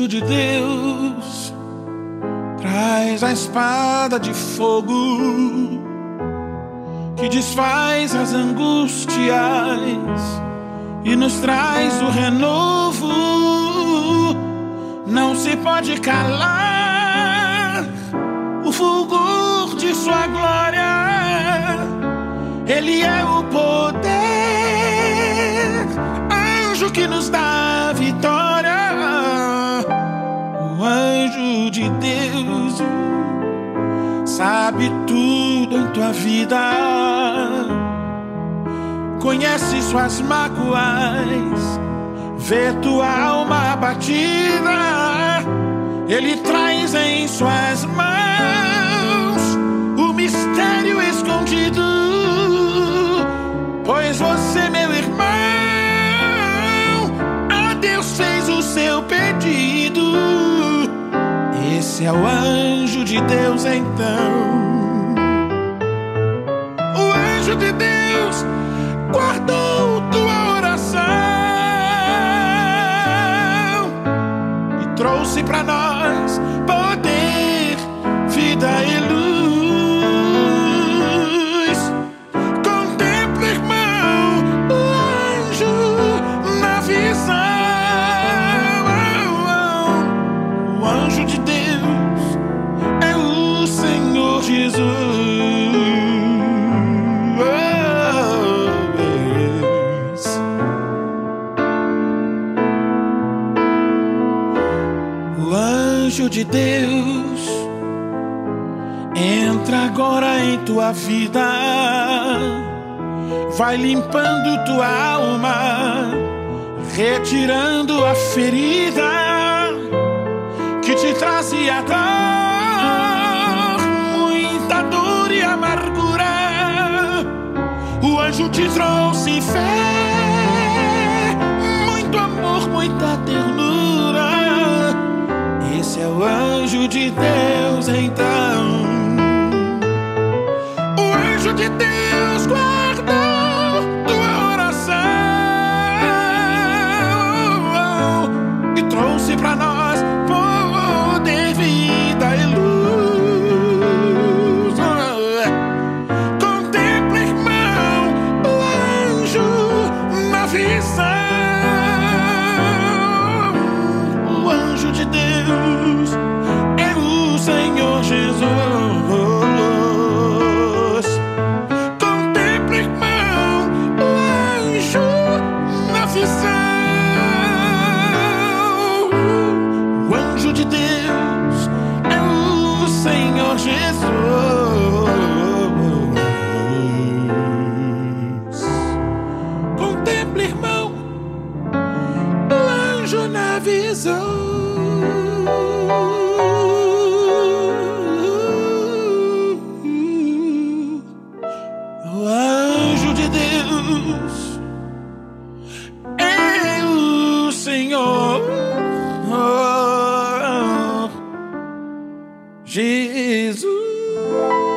anjo de Deus traz a espada de fogo que desfaz as angústias e nos traz o renovo. Não se pode calar o fulgor de sua glória. Ele é o poder, anjo que nos dá a vitória. O anjo de Deus sabe tudo em tua vida, conhece suas mágoas, vê tua alma abatida. Ele traz em suas mãos o mistério escondido, pois você, meu irmão, a Deus fez o seu pedido. Esse é o anjo de Deus, então. O anjo de Deus guardou tua oração e trouxe para nós poder, vida e luz. Contempla, irmão, o anjo na visão. O anjo de Deus é o Senhor Jesus. O anjo de Deus entra agora em tua vida, vai limpando tua alma, retirando a ferida que te trazia dor, muita dor e amargura. O anjo te trouxe fé, muito amor, muita ternura. Esse é o anjo de Deus, então. O anjo de Deus guardou tua oração e trouxe para nós poder, vida e luz. Contempla, irmão, o anjo na visão. O anjo de Deus é o Senhor Jesus. Contempla, irmão, o anjo na visão. O anjo de Deus é o Senhor Jesus. Contempla, irmão, o anjo na visão. O anjo de Deus é o Senhor Jesus.